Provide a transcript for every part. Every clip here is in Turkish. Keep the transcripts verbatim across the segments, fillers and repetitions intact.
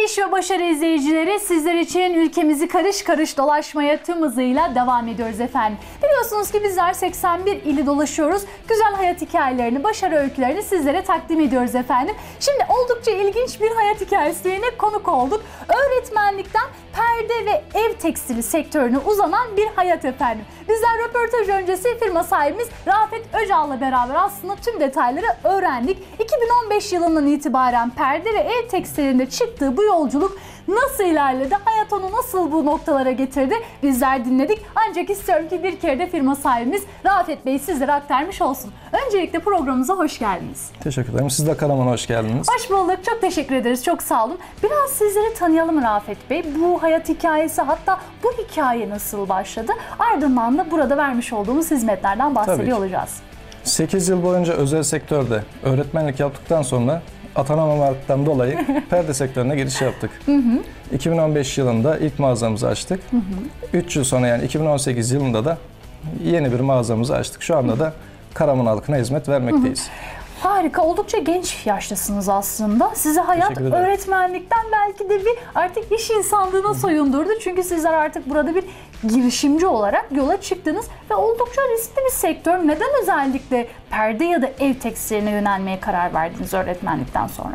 İş ve Başarı izleyicileri, sizler için ülkemizi karış karış dolaşmaya tüm hızıyla devam ediyoruz efendim. Biliyorsunuz ki bizler seksen bir ili dolaşıyoruz. Güzel hayat hikayelerini, başarı öykülerini sizlere takdim ediyoruz efendim. Şimdi oldukça ilginç bir hayat hikayesine konuk olduk. Öğretmenlikten perde ve ev tekstili sektörüne uzanan bir hayat efendim. Bizler röportaj öncesi firma sahibimiz Rafet Öcal'la beraber aslında tüm detayları öğrendik. iki bin on beş yılından itibaren perde ve ev tekstilinde çıktığı bu yolculuk nasıl ilerledi? Hayat onu nasıl bu noktalara getirdi? Bizler dinledik. Ancak istiyorum ki bir kere de firma sahibimiz Rafet Bey sizlere aktarmış olsun. Öncelikle programımıza hoş geldiniz. Teşekkür ederim. Siz de Karaman'a hoş geldiniz. Hoş bulduk. Çok teşekkür ederiz. Çok sağ olun. Biraz sizleri tanıyalım Rafet Bey. Bu hayat hikayesi, hatta bu hikaye nasıl başladı? Ardından da burada vermiş olduğumuz hizmetlerden bahsediyor olacağız. sekiz yıl boyunca özel sektörde öğretmenlik yaptıktan sonra atanamamaktan dolayı perde sektörüne giriş yaptık. Hı hı. iki bin on beş yılında ilk mağazamızı açtık. Hı hı. üç yıl sonra yani iki bin on sekiz yılında da yeni bir mağazamızı açtık. Şu anda da Karaman halkına hizmet vermekteyiz. Hı hı. Harika, oldukça genç yaştasınız aslında. Sizi hayat öğretmenlikten belki de bir artık iş insanlığına soyundurdu. Çünkü sizler artık burada bir girişimci olarak yola çıktınız ve oldukça riskli bir sektör. Neden özellikle perde ya da ev tekstiline yönelmeye karar verdiniz öğretmenlikten sonra?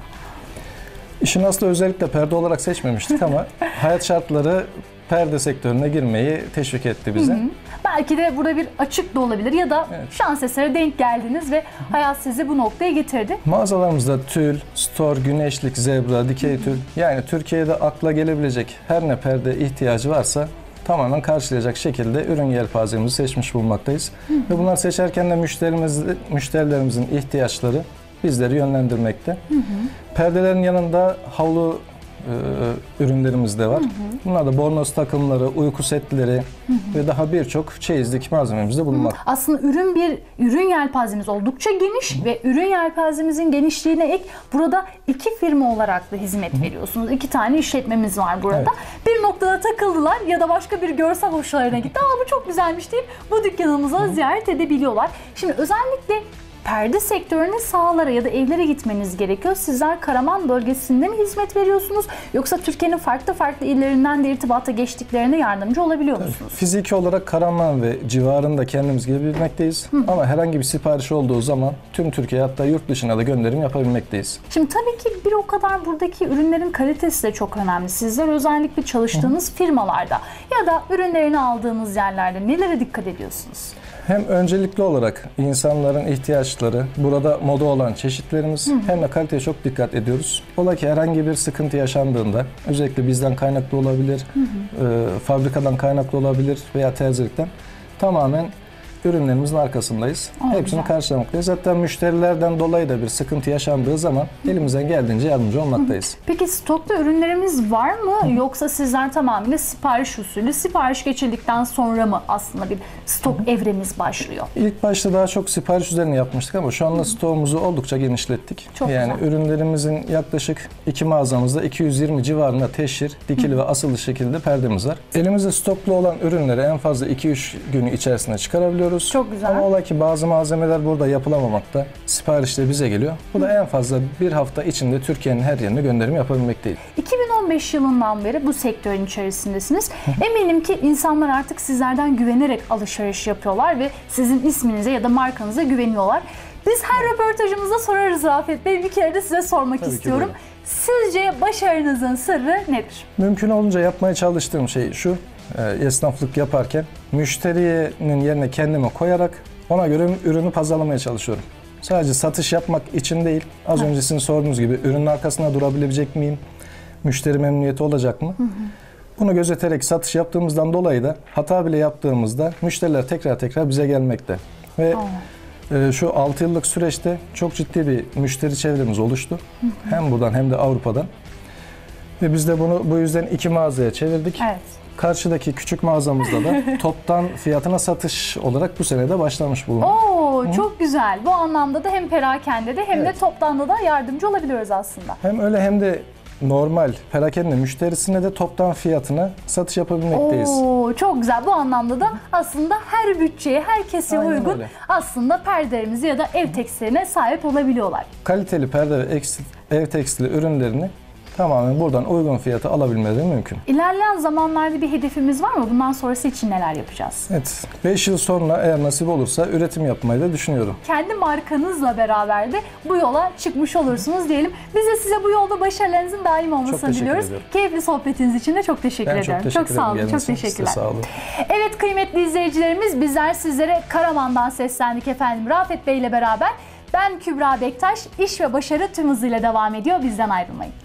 İşin aslı özellikle perde olarak seçmemiştik ama hayat şartları perde sektörüne girmeyi teşvik etti bize. Hı hı. Belki de burada bir açık da olabilir ya da evet, şans eseri denk geldiniz ve hayat sizi bu noktaya getirdi. Mağazalarımızda tül, stor, güneşlik, zebra, dikey tül, yani Türkiye'de akla gelebilecek her ne perde ihtiyacı varsa tamamen karşılayacak şekilde ürün yelpazemizi seçmiş bulunmaktayız. Hı hı. Ve bunları seçerken de müşterimiz, müşterilerimizin ihtiyaçları bizleri yönlendirmekte. Hı hı. Perdelerin yanında havlu e, ürünlerimiz de var. Hı hı. Bunlar da bornoz takımları, uyku setleri hı hı, ve daha birçok çeyizlik malzememiz de bulunmakta. Aslında ürün bir ürün yelpazemiz oldukça geniş hı hı, ve ürün yelpazemizin genişliğine ek burada iki firma olarak da hizmet hı hı, veriyorsunuz. İki tane işletmemiz var burada. Evet. Bir noktada takıldılar ya da başka bir görsel hoşlarına gitti. Aa, bu çok güzelmiş deyip bu dükkanımıza hı hı, ziyaret edebiliyorlar. Şimdi özellikle perde sektörüne sahalara ya da evlere gitmeniz gerekiyor. Sizler Karaman bölgesinde mi hizmet veriyorsunuz? Yoksa Türkiye'nin farklı farklı illerinden de irtibata geçtiklerine yardımcı olabiliyor musunuz? Evet, fiziki olarak Karaman ve civarında kendimiz gelebilmekteyiz. Hı. Ama herhangi bir sipariş olduğu zaman tüm Türkiye, hatta yurt dışına da gönderim yapabilmekteyiz. Şimdi tabii ki bir o kadar buradaki ürünlerin kalitesi de çok önemli. Sizler özellikle çalıştığınız Hı. firmalarda ya da ürünlerini aldığınız yerlerde nelere dikkat ediyorsunuz? Hem öncelikli olarak insanların ihtiyaçları, burada moda olan çeşitlerimiz, hı hı, hem de kaliteye çok dikkat ediyoruz. Ola ki herhangi bir sıkıntı yaşandığında, özellikle bizden kaynaklı olabilir, hı hı, e, fabrikadan kaynaklı olabilir veya terzilikten, tamamen ürünlerimizin arkasındayız. Aa, hepsini güzel karşılamaktayız. Hatta müşterilerden dolayı da bir sıkıntı yaşandığı zaman elimizden geldiğince yardımcı olmaktayız. Peki stokta ürünlerimiz var mı? Hı. Yoksa sizler tamamıyla sipariş usulü, sipariş geçildikten sonra mı aslında bir stok Hı. evremiz başlıyor? İlk başta daha çok sipariş üzerine yapmıştık ama şu anda Hı. stoğumuzu oldukça genişlettik. Çok yani güzel. Ürünlerimizin yaklaşık iki mağazamızda iki yüz yirmi civarında teşhir, dikili Hı. ve asılı şekilde perdemiz var. Elimizde stoklu olan ürünleri en fazla iki üç günü içerisinde çıkarabiliyoruz. Çok güzel. Ama ola ki bazı malzemeler burada yapılamamakta. Sipariş de bize geliyor. Bu da en fazla bir hafta içinde Türkiye'nin her yerine gönderim yapabilmekteyiz. iki bin on beş yılından beri bu sektörün içerisindesiniz. Eminim ki insanlar artık sizlerden güvenerek alışveriş yapıyorlar ve sizin isminize ya da markanıza güveniyorlar. Biz her röportajımızda sorarız Rafet Bey. Bir kere de size sormak Tabii istiyorum. Sizce başarınızın sırrı nedir? Mümkün olunca yapmaya çalıştığım şey şu. Esnaflık yaparken müşterinin yerine kendimi koyarak ona göre ürünü pazarlamaya çalışıyorum. Sadece satış yapmak için değil, az evet. önce sizin sorduğunuz gibi ürünün arkasında durabilecek miyim? Müşteri memnuniyeti olacak mı? Hı hı. Bunu gözeterek satış yaptığımızdan dolayı da hata bile yaptığımızda müşteriler tekrar tekrar bize gelmekte. Ve e, şu altı yıllık süreçte çok ciddi bir müşteri çevremiz oluştu. Hı hı. Hem buradan hem de Avrupa'dan. Ve biz de bunu bu yüzden iki mağazaya çevirdik. Evet. Karşıdaki küçük mağazamızda da toptan fiyatına satış olarak bu sene de başlamış bulunuyor. Oo, çok güzel. Bu anlamda da hem perakende de hem evet. de toptanda da yardımcı olabiliyoruz aslında. Hem öyle hem de normal perakende müşterisine de toptan fiyatına satış yapabilmekteyiz. Oo, çok güzel. Bu anlamda da aslında her bütçeye, her kesime Aynen uygun öyle. aslında perdelerimizi ya da ev tekstillerine sahip olabiliyorlar. Kaliteli perde ve ev tekstili ürünlerini tamamen buradan uygun fiyata alabilmeleri mümkün. İlerleyen zamanlarda bir hedefimiz var mı? Bundan sonrası için neler yapacağız? Evet, beş yıl sonra eğer nasip olursa üretim yapmayı da düşünüyorum. Kendi markanızla beraber de bu yola çıkmış olursunuz diyelim. Biz de size bu yolda başarılarınızın daim olmasını teşekkür diliyoruz. ederim. Keyifli sohbetiniz için de çok teşekkür Ben ederim. çok teşekkür çok sağ olun, ederim. çok Size teşekkürler. sağ olun. Evet kıymetli izleyicilerimiz, bizler sizlere Karaman'dan seslendik efendim. Rafet Bey ile beraber ben Kübra Bektaş, iş ve başarı tüm hızıyla devam ediyor. Bizden ayrılmayın.